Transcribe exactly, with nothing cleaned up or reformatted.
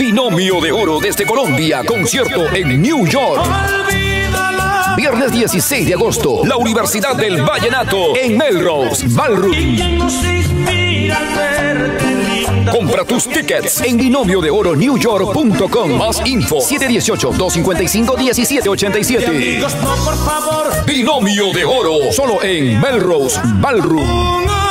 Binomio de Oro desde Colombia, concierto en New York. Viernes dieciséis de agosto, la Universidad del Vallenato en Melrose Ballroom. Compra tus tickets en binomio de oro new york punto com. Más info siete uno ocho, dos cinco cinco, uno siete ocho siete. Binomio de Oro, solo en Melrose Ballroom.